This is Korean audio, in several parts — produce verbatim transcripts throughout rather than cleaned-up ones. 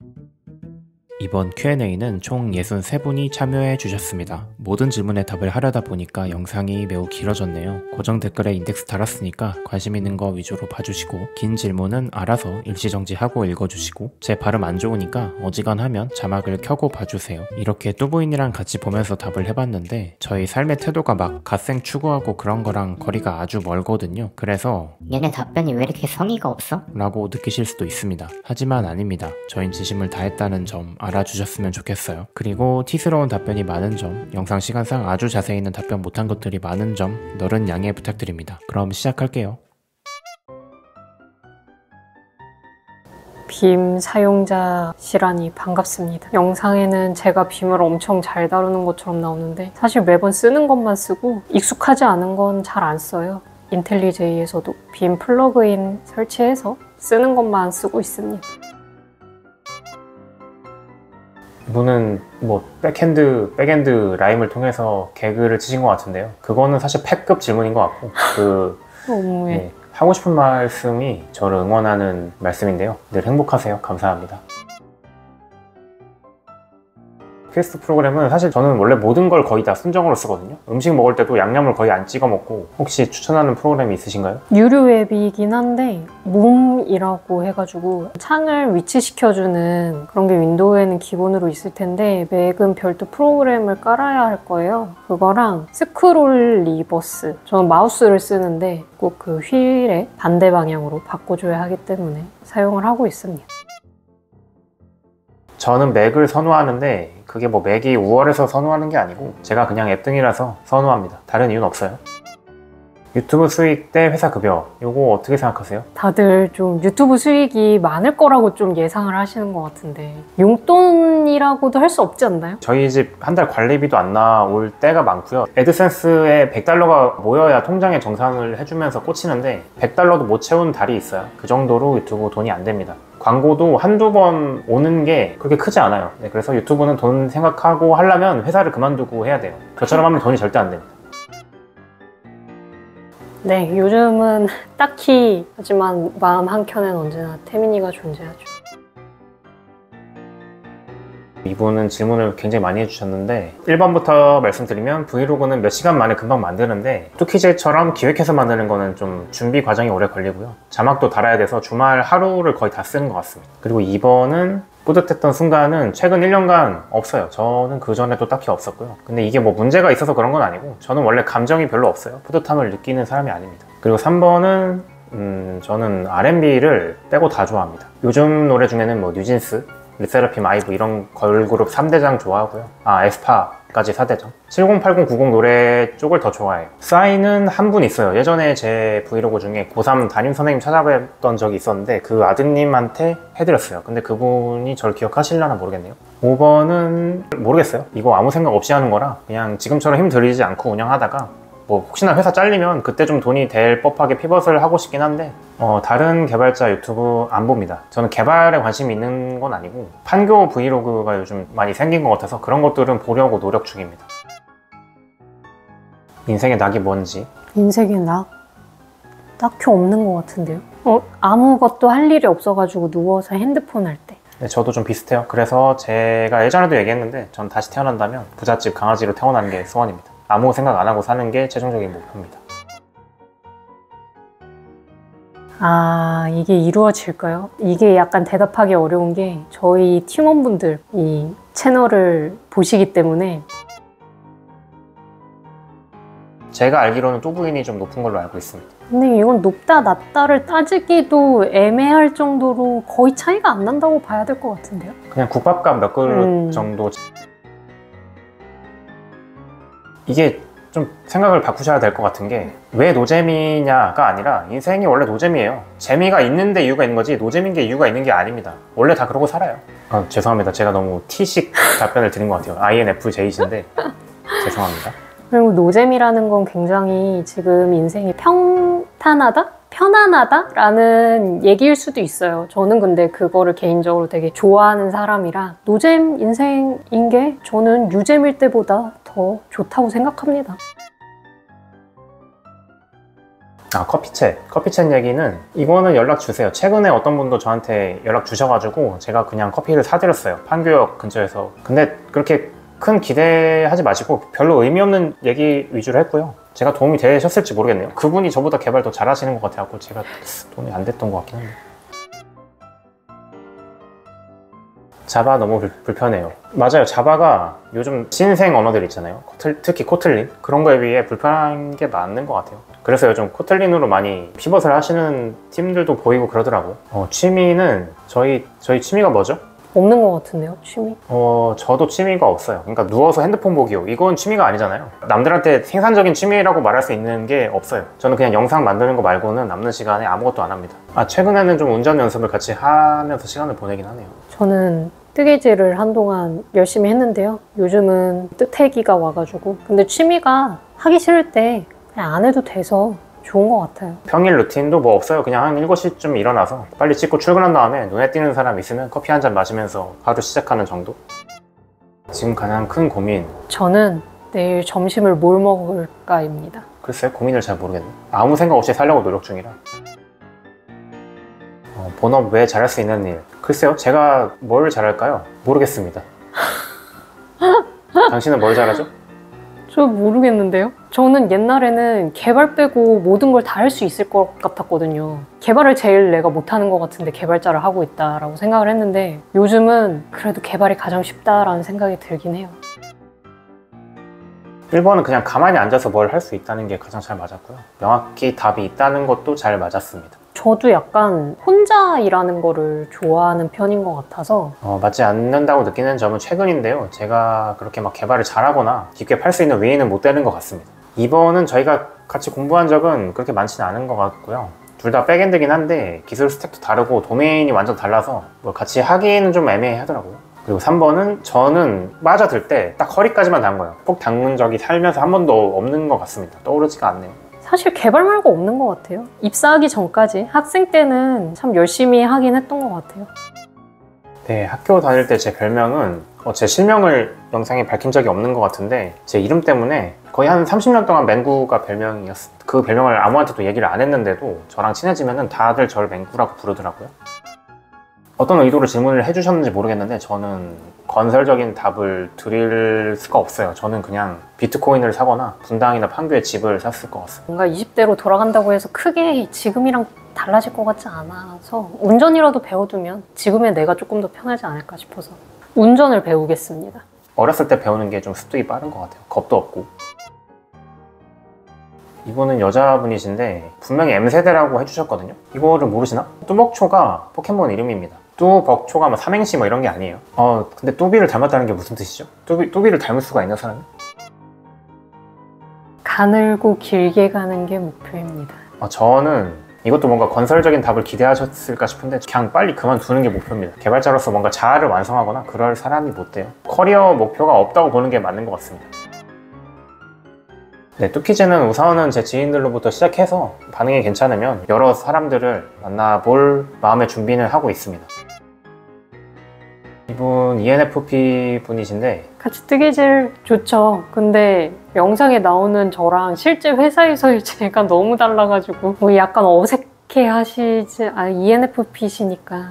이번 큐 앤 에이는 총 육십삼 분이 참여해 주셨습니다. 모든 질문에 답을 하려다 보니까 영상이 매우 길어졌네요. 고정 댓글에 인덱스 달았으니까 관심 있는 거 위주로 봐주시고, 긴 질문은 알아서 일시정지하고 읽어주시고, 제 발음 안 좋으니까 어지간하면 자막을 켜고 봐주세요. 이렇게 뚜부인이랑 같이 보면서 답을 해봤는데 저희 삶의 태도가 막 갓생 추구하고 그런 거랑 거리가 아주 멀거든요. 그래서 얘네 답변이 왜 이렇게 성의가 없어? 라고 느끼실 수도 있습니다. 하지만 아닙니다. 저흰 진심을 다했다는 점 알아주셨으면 좋겠어요. 그리고 티스러운 답변이 많은 점, 영상 시간상 아주 자세히는 답변 못한 것들이 많은 점 너른 양해 부탁드립니다. 그럼 시작할게요. 빔 사용자시라니 반갑습니다. 영상에는 제가 빔을 엄청 잘 다루는 것처럼 나오는데 사실 매번 쓰는 것만 쓰고 익숙하지 않은 건 잘 안 써요. 인텔리제이에서도 빔 플러그인 설치해서 쓰는 것만 쓰고 있습니다. 이분은 뭐 백핸드, 백엔드 라임을 통해서 개그를 치신 것 같은데요. 그거는 사실 팩급 질문인 것 같고, 그 너무해. 네, 하고 싶은 말씀이 저를 응원하는 말씀인데요. 늘 행복하세요. 감사합니다. 퀘스트 프로그램은 사실 저는 원래 모든 걸 거의 다 순정으로 쓰거든요. 음식 먹을 때도 양념을 거의 안 찍어 먹고, 혹시 추천하는 프로그램이 있으신가요? 유료 앱이긴 한데 뭉이라고 해가지고 창을 위치시켜주는 그런 게 윈도우에는 기본으로 있을 텐데 맥은 별도 프로그램을 깔아야 할 거예요. 그거랑 스크롤 리버스, 저는 마우스를 쓰는데 꼭 그 휠의 반대 방향으로 바꿔줘야 하기 때문에 사용을 하고 있습니다. 저는 맥을 선호하는데 그게 뭐 맥이 우월해서 선호하는 게 아니고 제가 그냥 앱등이라서 선호합니다. 다른 이유는 없어요. 유튜브 수익 대 회사 급여, 이거 어떻게 생각하세요? 다들 좀 유튜브 수익이 많을 거라고 좀 예상을 하시는 것 같은데 용돈이라고도 할 수 없지 않나요? 저희 집 한 달 관리비도 안 나올 때가 많고요. 애드센스에 백 달러가 모여야 통장에 정산을 해주면서 꽂히는데 백 달러도 못 채운 달이 있어요. 그 정도로 유튜브 돈이 안 됩니다. 광고도 한두 번 오는 게 그렇게 크지 않아요. 네, 그래서 유튜브는 돈 생각하고 하려면 회사를 그만두고 해야 돼요. 저처럼 하면 돈이 절대 안 됩니다. 네, 요즘은 딱히, 하지만 마음 한켠엔 언제나 태민이가 존재하죠. 이분은 질문을 굉장히 많이 해주셨는데 일 번부터 말씀드리면 브이로그는 몇 시간 만에 금방 만드는데 투키즈처럼 기획해서 만드는 거는 좀 준비 과정이 오래 걸리고요. 자막도 달아야 돼서 주말 하루를 거의 다 쓰는 것 같습니다. 그리고 이 번은 뿌듯했던 순간은 최근 일 년간 없어요. 저는 그 전에도 딱히 없었고요. 근데 이게 뭐 문제가 있어서 그런 건 아니고 저는 원래 감정이 별로 없어요. 뿌듯함을 느끼는 사람이 아닙니다. 그리고 삼 번은 음, 저는 알 앤 비를 빼고 다 좋아합니다. 요즘 노래 중에는 뭐 뉴진스, 르세라핌, 아이브 이런 걸그룹 삼 대장 좋아하고요. 아, 에스파까지 사 대장. 칠십, 팔십, 구십 노래 쪽을 더 좋아해요. 싸이는 한 분 있어요. 예전에 제 브이로그 중에 고삼 담임 선생님 찾아뵀던 적이 있었는데 그 아드님한테 해드렸어요. 근데 그분이 저를 기억하실려나 모르겠네요. 오 번은 모르겠어요. 이거 아무 생각 없이 하는 거라 그냥 지금처럼 힘 들이지 않고 운영하다가 뭐 혹시나 회사 잘리면 그때 좀 돈이 될 법하게 피벗을 하고 싶긴 한데 어, 다른 개발자 유튜브 안 봅니다. 저는 개발에 관심이 있는 건 아니고 판교 브이로그가 요즘 많이 생긴 것 같아서 그런 것들은 보려고 노력 중입니다. 인생의 낙이 뭔지? 인생의 낙? 딱히 없는 것 같은데요? 어, 아무것도 할 일이 없어가지고 누워서 핸드폰 할 때. 네, 저도 좀 비슷해요. 그래서 제가 예전에도 얘기했는데 전 다시 태어난다면 부잣집 강아지로 태어나는 게 소원입니다. 아무 생각 안 하고 사는 게 최종적인 목표입니다. 아, 이게 이루어질까요? 이게 약간 대답하기 어려운 게 저희 팀원분들 이 채널을 보시기 때문에. 제가 알기로는 뚜부인이 좀 높은 걸로 알고 있습니다. 근데 이건 높다 낮다를 따지기도 애매할 정도로 거의 차이가 안 난다고 봐야 될 것 같은데요? 그냥 국밥값 몇 그릇 음. 정도. 이게 좀 생각을 바꾸셔야 될 것 같은 게 왜 노잼이냐가 아니라 인생이 원래 노잼이에요. 재미가 있는데 이유가 있는 거지 노잼인 게 이유가 있는 게 아닙니다. 원래 다 그러고 살아요. 아, 죄송합니다. 제가 너무 T식 답변을 드린 것 같아요. 아이 엔 에프 제이신데 죄송합니다. 그리고 노잼이라는 건 굉장히 지금 인생이 평탄하다? 편안하다? 라는 얘기일 수도 있어요. 저는 근데 그거를 개인적으로 되게 좋아하는 사람이라 노잼 인생인 게 저는 유잼일 때보다 더 좋다고 생각합니다. 아, 커피챗. 커피챗 얘기는 이거는 연락 주세요. 최근에 어떤 분도 저한테 연락 주셔가지고 제가 그냥 커피를 사드렸어요. 판교역 근처에서. 근데 그렇게 큰 기대하지 마시고 별로 의미 없는 얘기 위주로 했고요. 제가 도움이 되셨을지 모르겠네요. 그분이 저보다 개발 더 잘하시는 것 같아갖고 제가 도움이 안 됐던 것 같긴 한데. 자바 너무 불, 불편해요. 맞아요. 자바가 요즘 신생 언어들 있잖아요. 코틀, 특히 코틀린. 그런 거에 비해 불편한 게 맞는 것 같아요. 그래서 요즘 코틀린으로 많이 피벗을 하시는 팀들도 보이고 그러더라고요. 어, 취미는 저희 저희 취미가 뭐죠? 없는 것 같은데요, 취미? 어, 저도 취미가 없어요. 그러니까 누워서 핸드폰 보기요. 이건 취미가 아니잖아요. 남들한테 생산적인 취미라고 말할 수 있는 게 없어요. 저는 그냥 영상 만드는 거 말고는 남는 시간에 아무것도 안 합니다. 아, 최근에는 좀 운전 연습을 같이 하면서 시간을 보내긴 하네요. 저는 뜨개질을 한동안 열심히 했는데요. 요즘은 뜨태기가 와가지고. 근데 취미가 하기 싫을 때 그냥 안 해도 돼서 좋은 것 같아요. 평일 루틴도 뭐 없어요. 그냥 한 일곱 시쯤 일어나서 빨리 씻고 출근한 다음에 눈에 띄는 사람 있으면 커피 한 잔 마시면서 하루 시작하는 정도? 지금 가장 큰 고민. 저는 내일 점심을 뭘 먹을까입니다. 글쎄요, 고민을 잘 모르겠네. 아무 생각 없이 살려고 노력 중이라. 어, 본업 외에 잘할 수 있는 일. 글쎄요, 제가 뭘 잘할까요? 모르겠습니다. 당신은 뭘 잘하죠? 저 모르겠는데요? 저는 옛날에는 개발 빼고 모든 걸 다 할 수 있을 것 같았거든요. 개발을 제일 내가 못하는 것 같은데 개발자를 하고 있다라고 생각을 했는데 요즘은 그래도 개발이 가장 쉽다라는 생각이 들긴 해요. 일 번은 그냥 가만히 앉아서 뭘 할 수 있다는 게 가장 잘 맞았고요. 명확히 답이 있다는 것도 잘 맞았습니다. 저도 약간 혼자 일하는 거를 좋아하는 편인 것 같아서 어, 맞지 않는다고 느끼는 점은 최근인데요. 제가 그렇게 막 개발을 잘하거나 깊게 팔 수 있는 외인은 못 되는 것 같습니다. 이 번은 저희가 같이 공부한 적은 그렇게 많지는 않은 것 같고요. 둘 다 백엔드긴 한데 기술 스택도 다르고 도메인이 완전 달라서 뭘 같이 하기는 좀 애매하더라고요. 그리고 삼 번은 저는 빠져들 때 딱 허리까지만 단 거예요. 푹 닦는 적이 살면서 한 번도 없는 것 같습니다. 떠오르지가 않네요. 사실 개발 말고 없는 것 같아요. 입사하기 전까지 학생 때는 참 열심히 하긴 했던 것 같아요. 네, 학교 다닐 때 제 별명은 어, 제 실명을 영상에 밝힌 적이 없는 것 같은데 제 이름 때문에 거의 한 삼십 년 동안 맹구가 별명이었어요. 그 별명을 아무한테도 얘기를 안 했는데도 저랑 친해지면 다들 저를 맹구라고 부르더라고요. 어떤 의도로 질문을 해주셨는지 모르겠는데 저는 건설적인 답을 드릴 수가 없어요. 저는 그냥 비트코인을 사거나 분당이나 판교에 집을 샀을 것 같습니다. 뭔가 이십 대로 돌아간다고 해서 크게 지금이랑 달라질 것 같지 않아서 운전이라도 배워두면 지금의 내가 조금 더 편하지 않을까 싶어서 운전을 배우겠습니다. 어렸을 때 배우는 게 좀 습득이 빠른 것 같아요. 겁도 없고. 이분은 여자분이신데 분명히 M세대라고 해주셨거든요. 이거를 모르시나? 뚜벅초가 포켓몬 이름입니다. 뚜벅초가 뭐 삼행시 뭐 이런 게 아니에요. 어 근데 뚜비를 닮았다는 게 무슨 뜻이죠? 뚜비, 뚜비를 닮을 수가 있나 사람이? 가늘고 길게 가는 게 목표입니다. 어, 저는 이것도 뭔가 건설적인 답을 기대하셨을까 싶은데 그냥 빨리 그만두는 게 목표입니다. 개발자로서 뭔가 자아를 완성하거나 그럴 사람이 못 돼요. 커리어 목표가 없다고 보는 게 맞는 것 같습니다. 네, 뚜키즈는 우선은 제 지인들로부터 시작해서 반응이 괜찮으면 여러 사람들을 만나볼 마음의 준비는 하고 있습니다. 이분 이엔에프피 분이신데 같이 뜨개질 좋죠. 근데 영상에 나오는 저랑 실제 회사에서의 제가 너무 달라가지고 뭐 약간 어색해 하시지. 아, 이엔에프피시니까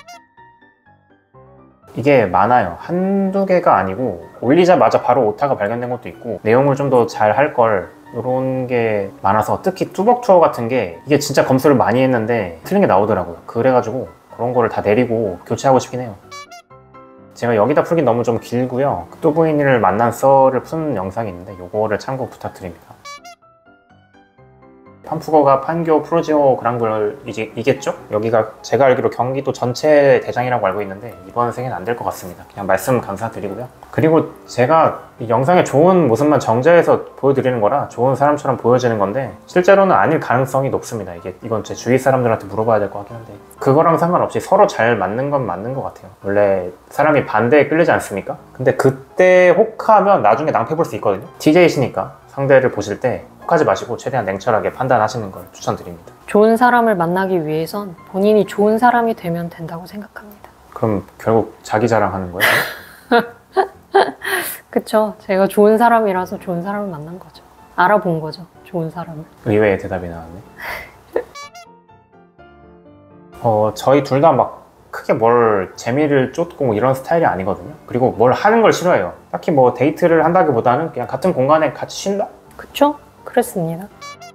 이게 많아요. 한두 개가 아니고 올리자마자 바로 오타가 발견된 것도 있고 내용을 좀 더 잘 할 걸 이런 게 많아서 특히 뚜벅 투어 같은 게 이게 진짜 검수를 많이 했는데 틀린 게 나오더라고요. 그래가지고 그런 거를 다 내리고 교체하고 싶긴 해요. 제가 여기다 풀긴 너무 좀 길고요. 뚜부인을 만난 썰을 푸는 영상이 있는데 이거를 참고 부탁드립니다. 판푸거가 판교 프로지오 그랑블이겠죠? 여기가 제가 알기로 경기도 전체 대장이라고 알고 있는데 이번 생에는 안 될 것 같습니다. 그냥 말씀 감사드리고요. 그리고 제가 이 영상의 좋은 모습만 정제해서 보여드리는 거라 좋은 사람처럼 보여지는 건데 실제로는 아닐 가능성이 높습니다. 이게 이건 제 주위 사람들한테 물어봐야 될 것 같긴 한데 그거랑 상관없이 서로 잘 맞는 건 맞는 것 같아요. 원래 사람이 반대에 끌리지 않습니까? 근데 그때 혹하면 나중에 낭패 볼 수 있거든요. 티제이시니까 상대를 보실 때 혹하지 마시고 최대한 냉철하게 판단하시는 걸 추천드립니다. 좋은 사람을 만나기 위해선 본인이 좋은 사람이 되면 된다고 생각합니다. 그럼 결국 자기 자랑하는 거예요? 그쵸. 제가 좋은 사람이라서 좋은 사람을 만난 거죠. 알아본 거죠. 좋은 사람을. 의외의 대답이 나왔네. 어, 저희 둘 다 막 크게 뭘 재미를 쫓고 이런 스타일이 아니거든요. 그리고 뭘 하는 걸 싫어해요. 딱히 뭐 데이트를 한다기보다는 그냥 같은 공간에 같이 쉰다? 그쵸? 그랬습니다.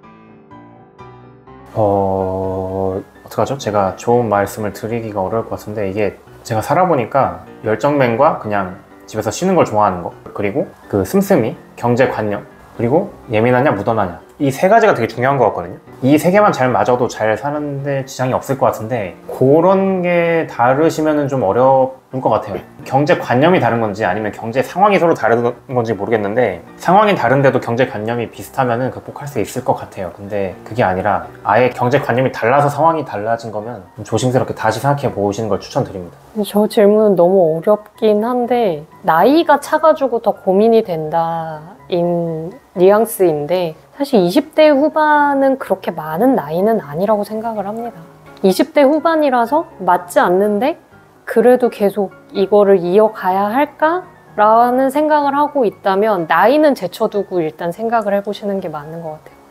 어... 어떡하죠? 제가 좋은 말씀을 드리기가 어려울 것 같은데 이게 제가 살아보니까 열정맨과 그냥 집에서 쉬는 걸 좋아하는 거, 그리고 그 씀씀이, 경제관념, 그리고 예민하냐 묻어나냐, 이 세 가지가 되게 중요한 것 같거든요. 이 세 개만 잘 맞아도 잘 사는데 지장이 없을 것 같은데 그런 게 다르시면 좀 어려울 것 같아요. 경제관념이 다른 건지 아니면 경제 상황이 서로 다른 건지 모르겠는데 상황이 다른데도 경제관념이 비슷하면 극복할 수 있을 것 같아요. 근데 그게 아니라 아예 경제관념이 달라서 상황이 달라진 거면 좀 조심스럽게 다시 생각해 보시는 걸 추천드립니다. 저 질문은 너무 어렵긴 한데 나이가 차가지고 더 고민이 된다인 뉘앙스인데 사실 이십 대 후반은 그렇게 많은 나이는 아니라고 생각을 합니다. 이십 대 후반이라서 맞지 않는데 그래도 계속 이거를 이어가야 할까? 라는 생각을 하고 있다면 나이는 제쳐두고 일단 생각을 해보시는 게 맞는 것 같아요.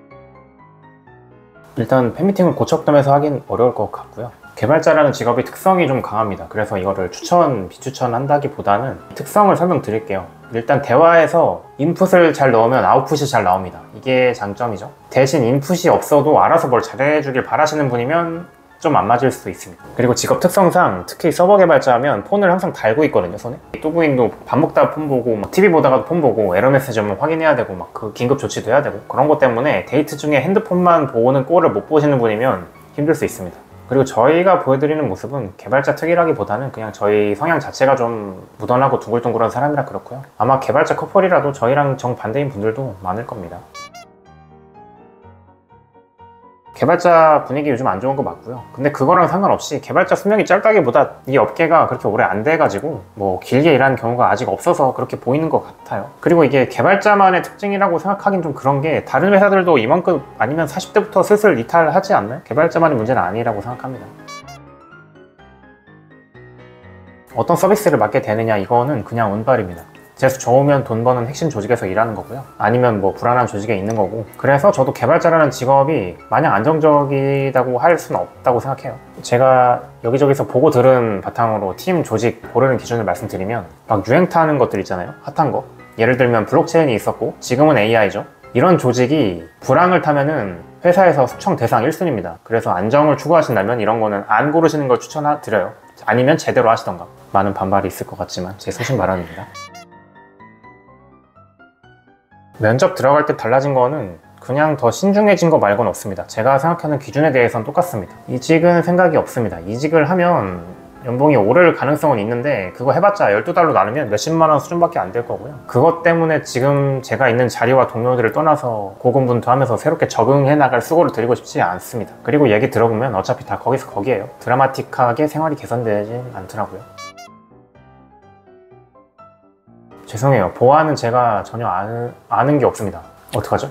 일단 팬미팅을 고척돔에서 하긴 어려울 것 같고요. 개발자라는 직업이 특성이 좀 강합니다. 그래서 이거를 추천, 비추천 한다기보다는 특성을 설명드릴게요. 일단 대화에서 인풋을 잘 넣으면 아웃풋이 잘 나옵니다. 이게 장점이죠. 대신 인풋이 없어도 알아서 뭘 잘해주길 바라시는 분이면 좀 안 맞을 수도 있습니다. 그리고 직업 특성상 특히 서버 개발자하면 폰을 항상 달고 있거든요, 손에. 또 부인도 밥 먹다 폰 보고 막 티비 보다가도 폰 보고 에러 메시지 오면 확인해야 되고 막 그 긴급 조치도 해야 되고 그런 것 때문에 데이트 중에 핸드폰만 보는 꼴을 못 보시는 분이면 힘들 수 있습니다. 그리고 저희가 보여드리는 모습은 개발자 특이라기보다는 그냥 저희 성향 자체가 좀 무던하고 둥글둥글한 사람이라 그렇고요. 아마 개발자 커플이라도 저희랑 정반대인 분들도 많을 겁니다. 개발자 분위기 요즘 안 좋은 거 맞고요. 근데 그거랑 상관없이 개발자 수명이 짧다기보다 이 업계가 그렇게 오래 안 돼가지고 뭐 길게 일하는 경우가 아직 없어서 그렇게 보이는 것 같아요. 그리고 이게 개발자만의 특징이라고 생각하긴 좀 그런 게 다른 회사들도 이만큼 아니면 사십 대부터 슬슬 이탈하지 않나요? 개발자만의 문제는 아니라고 생각합니다. 어떤 서비스를 맡게 되느냐 이거는 그냥 운빨입니다. 재수 좋으면 돈 버는 핵심 조직에서 일하는 거고요. 아니면 뭐 불안한 조직에 있는 거고. 그래서 저도 개발자라는 직업이 마냥 안정적이라고 할 수는 없다고 생각해요. 제가 여기저기서 보고 들은 바탕으로 팀 조직 고르는 기준을 말씀드리면 막 유행 타는 것들 있잖아요. 핫한 거. 예를 들면 블록체인이 있었고 지금은 에이아이죠. 이런 조직이 불황을 타면은 회사에서 숙청 대상 일 순위입니다. 그래서 안정을 추구하신다면 이런 거는 안 고르시는 걸 추천드려요. 아니면 제대로 하시던가. 많은 반발이 있을 것 같지만 제 소신 발언입니다. 면접 들어갈 때 달라진 거는 그냥 더 신중해진 거 말고는 없습니다. 제가 생각하는 기준에 대해서는 똑같습니다. 이직은 생각이 없습니다. 이직을 하면 연봉이 오를 가능성은 있는데 그거 해봤자 열두 달로 나누면 몇십만 원 수준밖에 안 될 거고요. 그것 때문에 지금 제가 있는 자리와 동료들을 떠나서 고군분투하면서 새롭게 적응해 나갈 수고를 드리고 싶지 않습니다. 그리고 얘기 들어보면 어차피 다 거기서 거기에요. 드라마틱하게 생활이 개선되진 않더라고요. 죄송해요. 보아는 제가 전혀 아는, 아는 게 없습니다. 어떡하죠?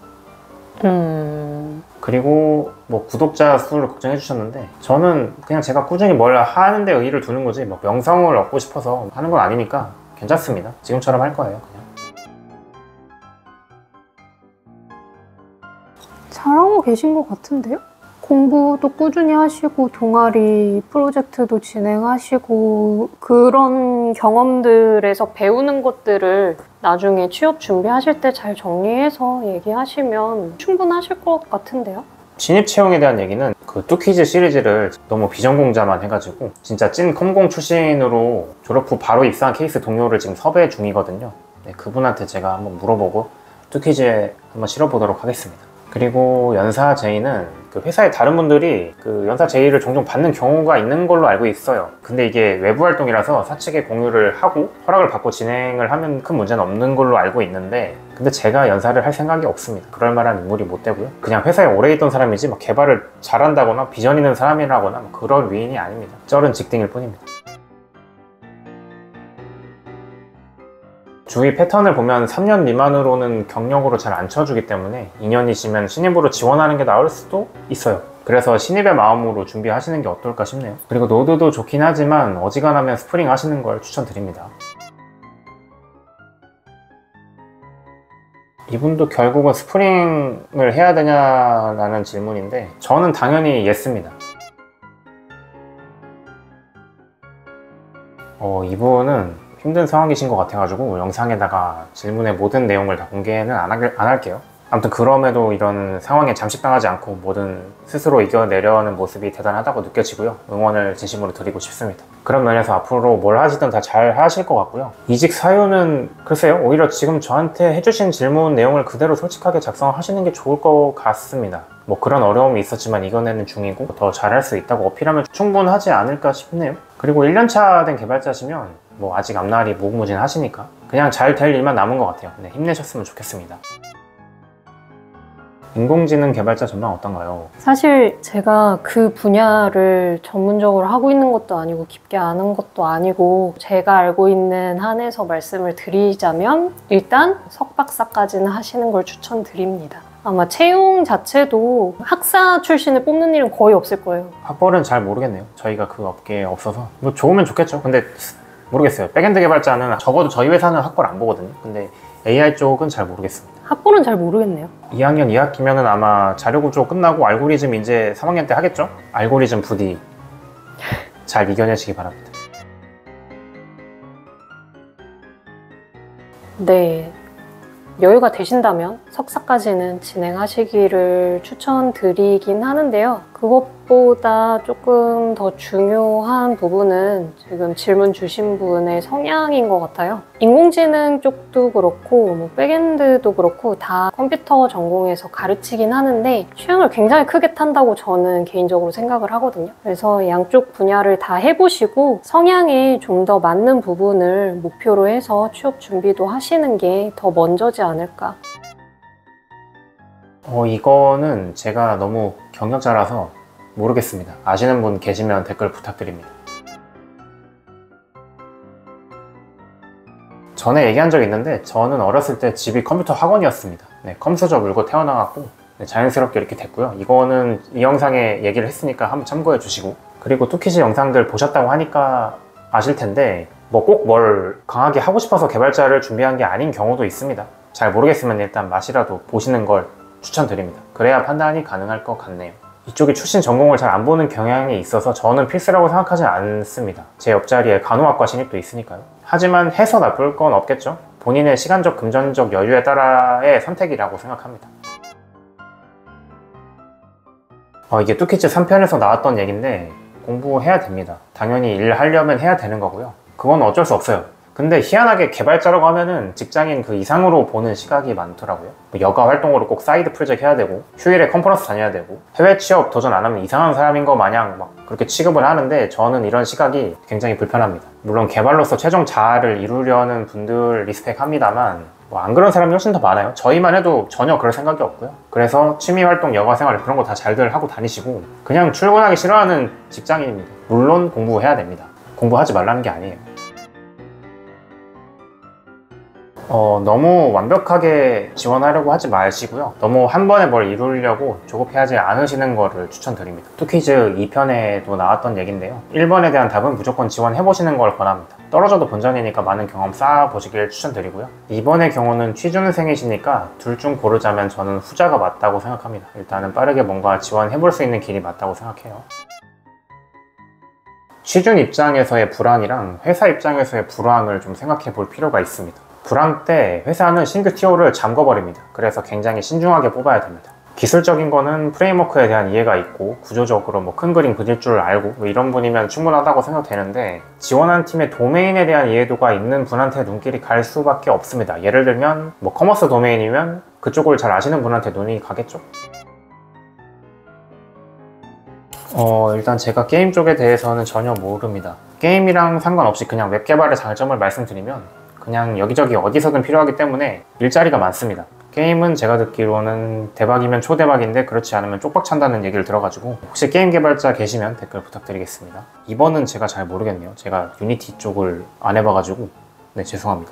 음... 그리고 뭐 구독자 수를 걱정해 주셨는데 저는 그냥 제가 꾸준히 뭘 하는데 의의를 두는 거지 뭐 명성을 얻고 싶어서 하는 건 아니니까 괜찮습니다. 지금처럼 할 거예요. 그냥. 잘하고 계신 것 같은데요? 공부도 꾸준히 하시고 동아리 프로젝트도 진행하시고 그런 경험들에서 배우는 것들을 나중에 취업 준비하실 때 잘 정리해서 얘기하시면 충분하실 것 같은데요? 신입 채용에 대한 얘기는 그 뚜퀴즈 시리즈를 너무 비전공자만 해가지고 진짜 찐 컴공 출신으로 졸업 후 바로 입사한 케이스 동료를 지금 섭외 중이거든요. 네, 그분한테 제가 한번 물어보고 뚜퀴즈에 한번 실어보도록 하겠습니다. 그리고 연사 제의는 그 회사의 다른 분들이 그 연사 제의를 종종 받는 경우가 있는 걸로 알고 있어요. 근데 이게 외부 활동이라서 사측에 공유를 하고 허락을 받고 진행을 하면 큰 문제는 없는 걸로 알고 있는데 근데 제가 연사를 할 생각이 없습니다. 그럴 만한 인물이 못 되고요. 그냥 회사에 오래 있던 사람이지 막 개발을 잘한다거나 비전 있는 사람이라거나 뭐 그럴 위인이 아닙니다. 쩔은 직딩일 뿐입니다. 주위 패턴을 보면 삼 년 미만으로는 경력으로 잘 안 쳐주기 때문에 이 년이시면 신입으로 지원하는 게 나을 수도 있어요. 그래서 신입의 마음으로 준비하시는 게 어떨까 싶네요. 그리고 노드도 좋긴 하지만 어지간하면 스프링 하시는 걸 추천드립니다. 이분도 결국은 스프링을 해야 되냐라는 질문인데 저는 당연히 예스입니다. 어, 이분은 힘든 상황이신 것 같아가지고 영상에다가 질문의 모든 내용을 다 공개는 안, 하, 안 할게요. 아무튼 그럼에도 이런 상황에 잠식당하지 않고 뭐든 스스로 이겨내려는 모습이 대단하다고 느껴지고요. 응원을 진심으로 드리고 싶습니다. 그런 면에서 앞으로 뭘 하시든 다 잘 하실 것 같고요. 이직 사유는 글쎄요, 오히려 지금 저한테 해주신 질문 내용을 그대로 솔직하게 작성하시는 게 좋을 것 같습니다. 뭐 그런 어려움이 있었지만 이겨내는 중이고 더 잘할 수 있다고 어필하면 충분하지 않을까 싶네요. 그리고 일 년 차 된 개발자시면 뭐 아직 앞날이 무궁무진하시니까 그냥 잘 될 일만 남은 것 같아요. 네, 힘내셨으면 좋겠습니다. 인공지능 개발자 전망 어떤가요? 사실 제가 그 분야를 전문적으로 하고 있는 것도 아니고 깊게 아는 것도 아니고 제가 알고 있는 한에서 말씀을 드리자면 일단 석박사까지는 하시는 걸 추천드립니다. 아마 채용 자체도 학사 출신을 뽑는 일은 거의 없을 거예요. 학벌은 잘 모르겠네요. 저희가 그 업계에 없어서. 뭐 좋으면 좋겠죠. 근데 모르겠어요. 백엔드 개발자는 적어도 저희 회사는 학벌 안 보거든요. 근데 에이아이 쪽은 잘 모르겠습니다. 학벌은 잘 모르겠네요. 이 학년 이 학기면은 아마 자료구조 끝나고 알고리즘 이제 삼 학년 때 하겠죠? 알고리즘 부디 잘 이겨내시기 바랍니다. 네. 여유가 되신다면 석사까지는 진행하시기를 추천드리긴 하는데요. 그것보다 조금 더 중요한 부분은 지금 질문 주신 분의 성향인 것 같아요. 인공지능 쪽도 그렇고 뭐 백엔드도 그렇고 다 컴퓨터 전공에서 가르치긴 하는데 취향을 굉장히 크게 탄다고 저는 개인적으로 생각을 하거든요. 그래서 양쪽 분야를 다 해보시고 성향에 좀 더 맞는 부분을 목표로 해서 취업 준비도 하시는 게 더 먼저지 않을까. 어, 이거는 제가 너무 경력자라서 모르겠습니다. 아시는 분 계시면 댓글 부탁드립니다. 전에 얘기한 적이 있는데 저는 어렸을 때 집이 컴퓨터 학원이었습니다. 네, 컴수저 물고 태어나갖고 네, 자연스럽게 이렇게 됐고요. 이거는 이 영상에 얘기를 했으니까 한번 참고해 주시고, 그리고 투키즈 영상들 보셨다고 하니까 아실 텐데 뭐 꼭 뭘 강하게 하고 싶어서 개발자를 준비한 게 아닌 경우도 있습니다. 잘 모르겠으면 일단 맛이라도 보시는 걸 추천드립니다. 그래야 판단이 가능할 것 같네요. 이쪽이 출신 전공을 잘 안 보는 경향이 있어서 저는 필수라고 생각하지 않습니다. 제 옆자리에 간호학과 신입도 있으니까요. 하지만 해서 나쁠 건 없겠죠. 본인의 시간적 금전적 여유에 따라의 선택이라고 생각합니다. 어, 이게 뚜키즈 삼 편에서 나왔던 얘기인데 공부해야 됩니다. 당연히 일하려면 해야 되는 거고요. 그건 어쩔 수 없어요. 근데 희한하게 개발자라고 하면은 직장인 그 이상으로 보는 시각이 많더라고요. 뭐 여가 활동으로 꼭 사이드 프로젝트 해야 되고 휴일에 컨퍼런스 다녀야 되고 해외 취업 도전 안 하면 이상한 사람인 거 마냥 막 그렇게 취급을 하는데 저는 이런 시각이 굉장히 불편합니다. 물론 개발로서 최종 자아를 이루려는 분들 리스펙합니다만 뭐 안 그런 사람이 훨씬 더 많아요. 저희만 해도 전혀 그럴 생각이 없고요. 그래서 취미활동, 여가생활 그런 거 다 잘들 하고 다니시고 그냥 출근하기 싫어하는 직장인입니다. 물론 공부해야 됩니다. 공부하지 말라는 게 아니에요. 어, 너무 완벽하게 지원하려고 하지 마시고요. 너무 한 번에 뭘 이루려고 조급해하지 않으시는 거를 추천드립니다. 투키즈 이 편에도 나왔던 얘기인데요. 일 번에 대한 답은 무조건 지원해보시는 걸 권합니다. 떨어져도 본전이니까 많은 경험 쌓아보시길 추천드리고요. 이 번의 경우는 취준생이시니까 둘 중 고르자면 저는 후자가 맞다고 생각합니다. 일단은 빠르게 뭔가 지원해볼 수 있는 길이 맞다고 생각해요. 취준 입장에서의 불안이랑 회사 입장에서의 불안을 좀 생각해 볼 필요가 있습니다. 불황 때 회사는 신규 티오를 잠궈버립니다. 그래서 굉장히 신중하게 뽑아야 됩니다. 기술적인 거는 프레임워크에 대한 이해가 있고 구조적으로 뭐 큰 그림 그릴 줄 알고 뭐 이런 분이면 충분하다고 생각되는데 지원한 팀의 도메인에 대한 이해도가 있는 분한테 눈길이 갈 수밖에 없습니다. 예를 들면 뭐 커머스 도메인이면 그쪽을 잘 아시는 분한테 눈이 가겠죠? 어, 일단 제가 게임 쪽에 대해서는 전혀 모릅니다. 게임이랑 상관없이 그냥 웹 개발의 장점을 말씀드리면 그냥 여기저기 어디서든 필요하기 때문에 일자리가 많습니다. 게임은 제가 듣기로는 대박이면 초대박인데 그렇지 않으면 쪽박 찬다는 얘기를 들어가지고 혹시 게임 개발자 계시면 댓글 부탁드리겠습니다. 이번은 제가 잘 모르겠네요. 제가 유니티 쪽을 안 해봐가지고 네, 죄송합니다.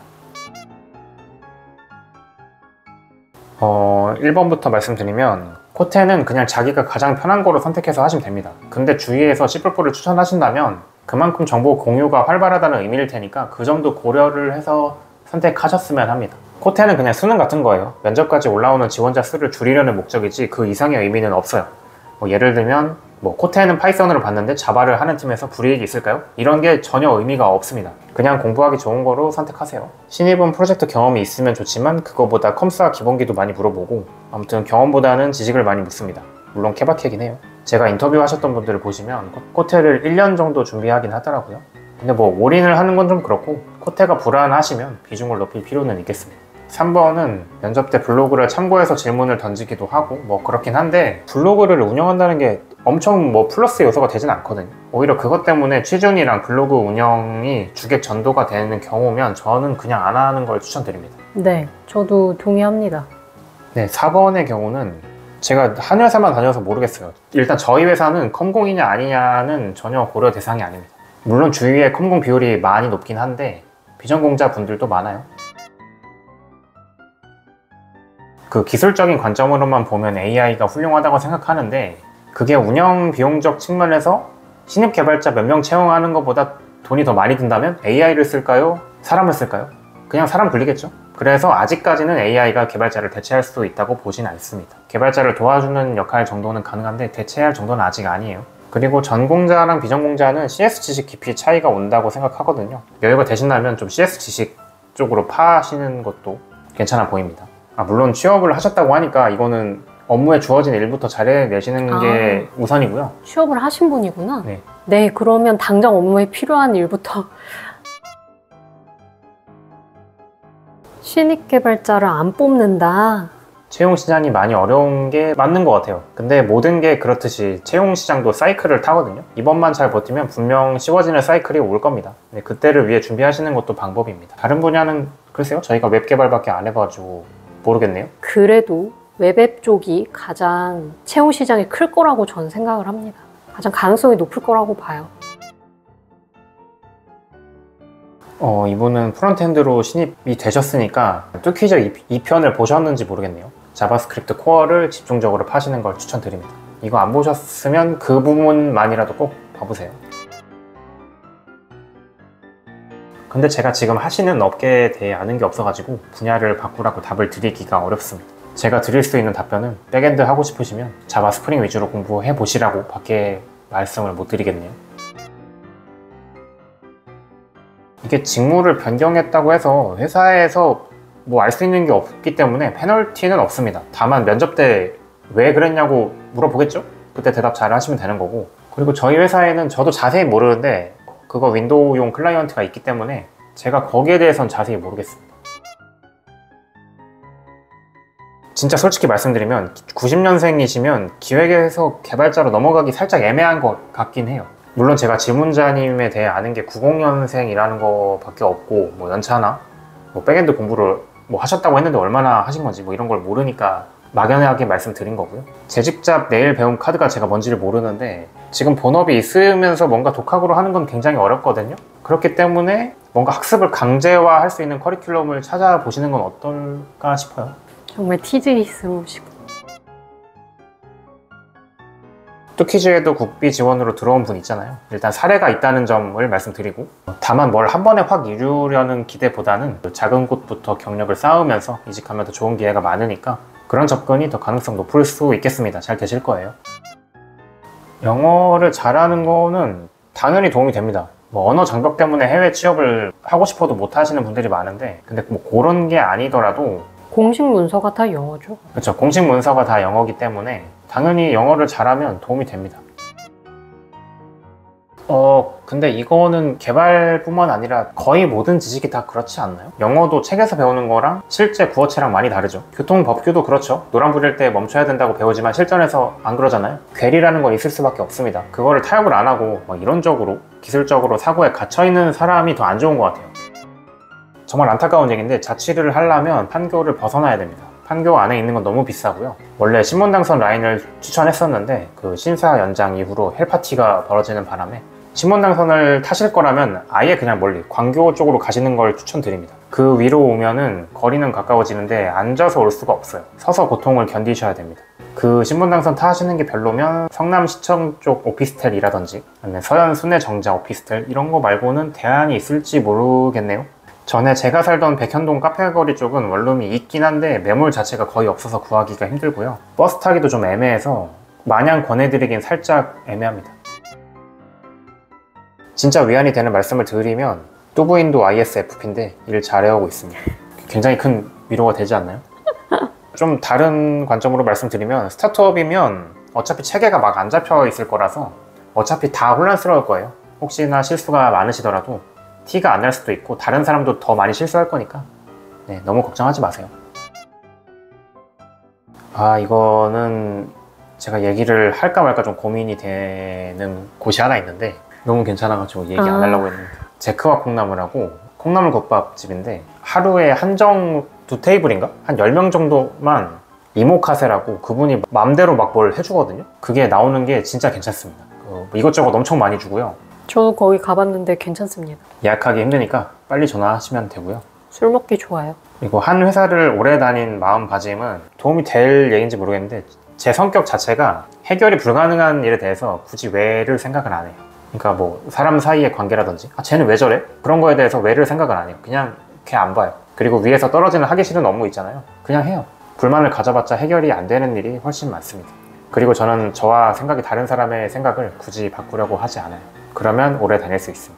어, 일 번부터 말씀드리면 코테는 그냥 자기가 가장 편한 거로 선택해서 하시면 됩니다. 근데 주위에서 씨 를 추천하신다면 그만큼 정보 공유가 활발하다는 의미일 테니까 그 점도 고려를 해서 선택하셨으면 합니다. 코테는 그냥 수능 같은 거예요. 면접까지 올라오는 지원자 수를 줄이려는 목적이지 그 이상의 의미는 없어요. 뭐 예를 들면 뭐 코테는 파이썬으로 봤는데 자바를 하는 팀에서 불이익이 있을까요? 이런 게 전혀 의미가 없습니다. 그냥 공부하기 좋은 거로 선택하세요. 신입은 프로젝트 경험이 있으면 좋지만 그거보다 컴사 기본기도 많이 물어보고 아무튼 경험보다는 지식을 많이 묻습니다. 물론 케바케긴 해요. 제가 인터뷰 하셨던 분들을 보시면 코테를 일 년 정도 준비하긴 하더라고요. 근데 뭐 올인을 하는 건 좀 그렇고 코테가 불안하시면 비중을 높일 필요는 있겠습니다. 삼 번은 면접 때 블로그를 참고해서 질문을 던지기도 하고 뭐 그렇긴 한데 블로그를 운영한다는 게 엄청 뭐 플러스 요소가 되진 않거든요. 오히려 그것 때문에 취준이랑 블로그 운영이 주객 전도가 되는 경우면 저는 그냥 안 하는 걸 추천드립니다. 네, 저도 동의합니다. 네, 사 번의 경우는 제가 한 회사만 다녀서 모르겠어요. 일단 저희 회사는 컴공이냐 아니냐는 전혀 고려 대상이 아닙니다. 물론 주위에 컴공 비율이 많이 높긴 한데 비전공자 분들도 많아요. 그 기술적인 관점으로만 보면 에이아이가 훌륭하다고 생각하는데 그게 운영 비용적 측면에서 신입 개발자 몇 명 채용하는 것보다 돈이 더 많이 든다면 에이아이를 쓸까요? 사람을 쓸까요? 그냥 사람 굴리겠죠. 그래서 아직까지는 에이아이가 개발자를 대체할 수 있다고 보진 않습니다. 개발자를 도와주는 역할 정도는 가능한데 대체할 정도는 아직 아니에요. 그리고 전공자랑 비전공자는 씨에스 지식 깊이 차이가 온다고 생각하거든요. 여유가 되신다면 좀 씨에스 지식 쪽으로 파시는 것도 괜찮아 보입니다. 아, 물론 취업을 하셨다고 하니까 이거는 업무에 주어진 일부터 잘해내시는 아, 게 우선이고요. 취업을 하신 분이구나. 네. 네, 그러면 당장 업무에 필요한 일부터. 신입 개발자를 안 뽑는다. 채용 시장이 많이 어려운 게 맞는 것 같아요. 근데 모든 게 그렇듯이 채용 시장도 사이클을 타거든요. 이번만 잘 버티면 분명 쉬워지는 사이클이 올 겁니다. 근데 그때를 위해 준비하시는 것도 방법입니다. 다른 분야는 글쎄요, 저희가 웹 개발밖에 안 해봐가지고 모르겠네요. 그래도 웹앱 쪽이 가장 채용 시장이 클 거라고 저는 생각을 합니다. 가장 가능성이 높을 거라고 봐요. 어, 이분은 프론트엔드로 신입이 되셨으니까 뚜퀴즈 이 편을 보셨는지 모르겠네요. 자바스크립트 코어를 집중적으로 파시는 걸 추천드립니다. 이거 안 보셨으면 그 부분만이라도 꼭 봐보세요. 근데 제가 지금 하시는 업계에 대해 아는 게 없어가지고 분야를 바꾸라고 답을 드리기가 어렵습니다. 제가 드릴 수 있는 답변은 백엔드 하고 싶으시면 자바 스프링 위주로 공부해 보시라고 밖에 말씀을 못 드리겠네요. 이게 직무를 변경했다고 해서 회사에서 뭐 알 수 있는 게 없기 때문에 페널티는 없습니다. 다만 면접 때 왜 그랬냐고 물어보겠죠? 그때 대답 잘 하시면 되는 거고. 그리고 저희 회사에는 저도 자세히 모르는데 그거 윈도우용 클라이언트가 있기 때문에 제가 거기에 대해서는 자세히 모르겠습니다. 진짜 솔직히 말씀드리면 구십 년생이시면 기획에서 개발자로 넘어가기 살짝 애매한 것 같긴 해요. 물론 제가 지문자님에 대해 아는 게 구십 년생이라는 거밖에 없고 뭐 연차나 뭐 백엔드 공부를 뭐 하셨다고 했는데 얼마나 하신 건지 뭐 이런 걸 모르니까 막연하게 말씀드린 거고요. 재직잡 내일 배움 카드가 제가 뭔지를 모르는데 지금 본업이 있으면서 뭔가 독학으로 하는 건 굉장히 어렵거든요. 그렇기 때문에 뭔가 학습을 강제화할 수 있는 커리큘럼을 찾아보시는 건 어떨까 싶어요. 정말 티즈이스러우시고. 뚜퀴즈에도 국비 지원으로 들어온 분 있잖아요. 일단 사례가 있다는 점을 말씀드리고 다만 뭘 한 번에 확 이루려는 기대보다는 작은 곳부터 경력을 쌓으면서 이직하면 더 좋은 기회가 많으니까 그런 접근이 더 가능성 높을 수 있겠습니다. 잘 되실 거예요. 영어를 잘하는 거는 당연히 도움이 됩니다. 뭐 언어 장벽 때문에 해외 취업을 하고 싶어도 못 하시는 분들이 많은데 근데 뭐 그런 게 아니더라도 공식 문서가 다 영어죠. 그렇죠. 공식 문서가 다 영어기 때문에 당연히 영어를 잘하면 도움이 됩니다. 어 근데 이거는 개발뿐만 아니라 거의 모든 지식이 다 그렇지 않나요? 영어도 책에서 배우는 거랑 실제 구어체랑 많이 다르죠. 교통법규도 그렇죠. 노란 불일 때 멈춰야 된다고 배우지만 실전에서 안 그러잖아요. 괴리라는 건 있을 수밖에 없습니다. 그거를 타협을 안 하고 막 이론적으로 기술적으로 사고에 갇혀있는 사람이 더 안 좋은 것 같아요. 정말 안타까운 얘기인데 자취를 하려면 판교를 벗어나야 됩니다. 판교 안에 있는 건 너무 비싸고요. 원래 신문당선 라인을 추천했었는데 그 심사 연장 이후로 헬파티가 벌어지는 바람에 신문당선을 타실 거라면 아예 그냥 멀리 광교 쪽으로 가시는 걸 추천드립니다. 그 위로 오면은 거리는 가까워지는데 앉아서 올 수가 없어요. 서서 고통을 견디셔야 됩니다. 그 신분당선 타시는 게 별로면 성남시청 쪽 오피스텔이라든지 아니면 서현 순회 정자 오피스텔 이런 거 말고는 대안이 있을지 모르겠네요. 전에 제가 살던 백현동 카페거리 쪽은 원룸이 있긴 한데 매물 자체가 거의 없어서 구하기가 힘들고요. 버스 타기도 좀 애매해서 마냥 권해드리긴 살짝 애매합니다. 진짜 위안이 되는 말씀을 드리면 뚜부인도 아이에스에프피인데 일 잘해오고 있습니다. 굉장히 큰 위로가 되지 않나요? 좀 다른 관점으로 말씀드리면 스타트업이면 어차피 체계가 막 안 잡혀 있을 거라서 어차피 다 혼란스러울 거예요. 혹시나 실수가 많으시더라도 티가 안 날 수도 있고 다른 사람도 더 많이 실수할 거니까 네, 너무 걱정하지 마세요. 아, 이거는 제가 얘기를 할까 말까 좀 고민이 되는 곳이 하나 있는데 너무 괜찮아가지고 얘기 안 아. 하려고 했는데 제크와 콩나물하고 콩나물 국밥집인데 하루에 한정 두 테이블인가? 한 열 명 정도만 이모카세라고 그분이 맘대로 막 뭘 해주거든요. 그게 나오는 게 진짜 괜찮습니다. 그 이것저것 엄청 많이 주고요. 저도 거기 가봤는데 괜찮습니다. 예약하기 힘드니까 빨리 전화하시면 되고요. 술 먹기 좋아요. 그리고 한 회사를 오래 다닌 마음가짐은 도움이 될 얘기인지 모르겠는데 제 성격 자체가 해결이 불가능한 일에 대해서 굳이 왜를 생각을 안 해요. 그러니까 뭐 사람 사이의 관계라든지 아 쟤는 왜 저래? 그런 거에 대해서 왜를 생각을 안 해요. 그냥 걔 안 봐요. 그리고 위에서 떨어지는 하기 싫은 업무 있잖아요. 그냥 해요. 불만을 가져봤자 해결이 안 되는 일이 훨씬 많습니다. 그리고 저는 저와 생각이 다른 사람의 생각을 굳이 바꾸려고 하지 않아요. 그러면 오래 다닐 수 있습니다.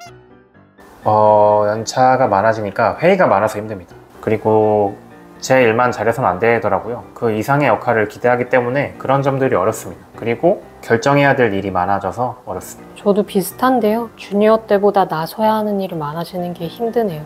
어, 연차가 많아지니까 회의가 많아서 힘듭니다. 그리고 제 일만 잘해서는 안 되더라고요. 그 이상의 역할을 기대하기 때문에 그런 점들이 어렵습니다. 그리고 결정해야 될 일이 많아져서 어렵습니다. 저도 비슷한데요. 주니어 때보다 나서야 하는 일이 많아지는 게 힘드네요.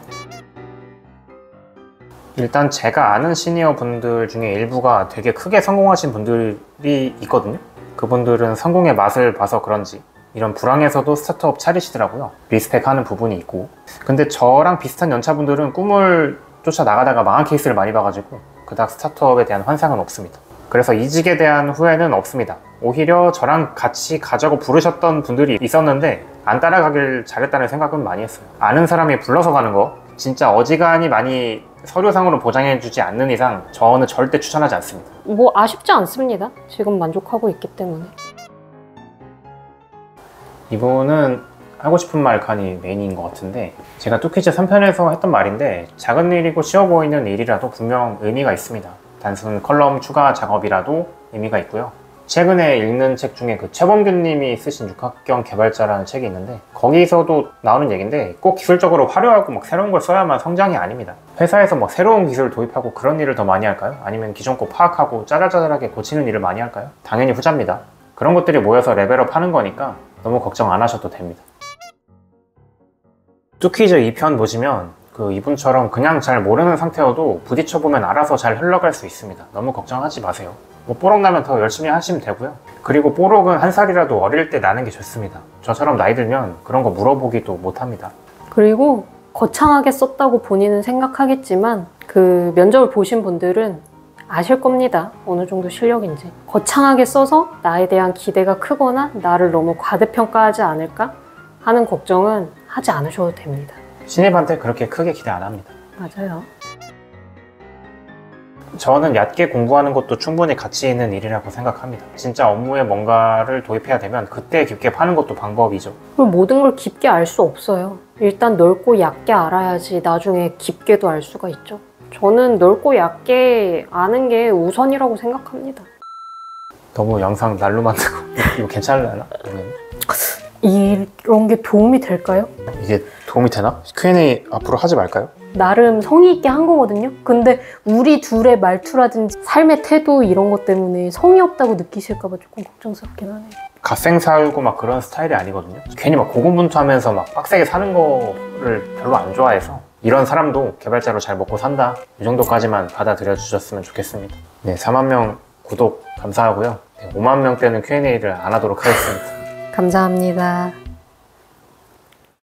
일단 제가 아는 시니어 분들 중에 일부가 되게 크게 성공하신 분들이 있거든요. 그분들은 성공의 맛을 봐서 그런지 이런 불황에서도 스타트업 차리시더라고요. 리스펙하는 부분이 있고. 근데 저랑 비슷한 연차분들은 꿈을 쫓아 나가다가 망한 케이스를 많이 봐가지고 그닥 스타트업에 대한 환상은 없습니다. 그래서 이직에 대한 후회는 없습니다. 오히려 저랑 같이 가자고 부르셨던 분들이 있었는데 안 따라가길 잘했다는 생각은 많이 했어요. 아는 사람이 불러서 가는 거 진짜 어지간히 많이 서류상으로 보장해주지 않는 이상 저는 절대 추천하지 않습니다. 뭐 아쉽지 않습니다. 지금 만족하고 있기 때문에. 이분은 하고 싶은 말 칸이 메인인 것 같은데 제가 뚜키즈 삼 편에서 했던 말인데 작은 일이고 쉬워 보이는 일이라도 분명 의미가 있습니다. 단순 컬럼 추가 작업이라도 의미가 있고요. 최근에 읽는 책 중에 그 최범균 님이 쓰신 육학경 개발자라는 책이 있는데 거기서도 나오는 얘기인데 꼭 기술적으로 화려하고 막 새로운 걸 써야만 성장이 아닙니다. 회사에서 뭐 새로운 기술을 도입하고 그런 일을 더 많이 할까요? 아니면 기존 거 파악하고 짜잘짜잘하게 고치는 일을 많이 할까요? 당연히 후자입니다. 그런 것들이 모여서 레벨업 하는 거니까 너무 걱정 안 하셔도 됩니다. 뚜키즈 이 편 보시면 그 이분처럼 그냥 잘 모르는 상태여도 부딪혀보면 알아서 잘 흘러갈 수 있습니다. 너무 걱정하지 마세요. 뭐 뽀록 나면 더 열심히 하시면 되고요. 그리고 뽀록은 한 살이라도 어릴 때 나는 게 좋습니다. 저처럼 나이 들면 그런 거 물어보기도 못합니다. 그리고 거창하게 썼다고 본인은 생각하겠지만 그 면접을 보신 분들은 아실 겁니다. 어느 정도 실력인지. 거창하게 써서 나에 대한 기대가 크거나 나를 너무 과대평가하지 않을까 하는 걱정은 하지 않으셔도 됩니다. 신입한테 그렇게 크게 기대 안 합니다. 맞아요. 저는 얕게 공부하는 것도 충분히 가치 있는 일이라고 생각합니다. 진짜 업무에 뭔가를 도입해야 되면 그때 깊게 파는 것도 방법이죠. 그리고 모든 걸 깊게 알 수 없어요. 일단 넓고 얇게 알아야지 나중에 깊게도 알 수가 있죠. 저는 넓고 얇게 아는 게 우선이라고 생각합니다. 너무 영상 날로 만들고 이거 괜찮으려나? 이런 게 도움이 될까요? 이게 도움이 되나? 큐 앤 에이 앞으로 하지 말까요? 나름 성의 있게 한 거거든요. 근데 우리 둘의 말투라든지 삶의 태도 이런 것 때문에 성의 없다고 느끼실까 봐 조금 걱정스럽긴 하네요. 갓생 살고 막 그런 스타일이 아니거든요. 괜히 막 고군분투하면서 막 빡세게 사는 거를 별로 안 좋아해서 이런 사람도 개발자로 잘 먹고 산다 이 정도까지만 받아들여 주셨으면 좋겠습니다. 네, 사만 명 구독 감사하고요. 네, 오만 명 때는 큐 앤 에이를 안 하도록 하겠습니다. 감사합니다.